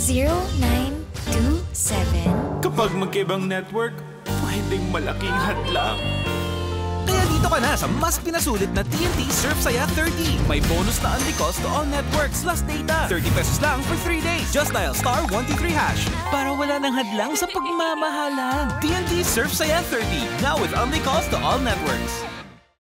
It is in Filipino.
0927. Kapag magkaibang network, pwedeng malaking hadlang. Kaya dito ka na sa mas pinasulit na TNT SurfSaya 30. May bonus na unli calls to all networks plus data. 30 pesos lang for 3 days. Just dial *123# para wala nang hadlang sa pagmamahalan. TNT SurfSaya 30. Now with unli calls to all networks.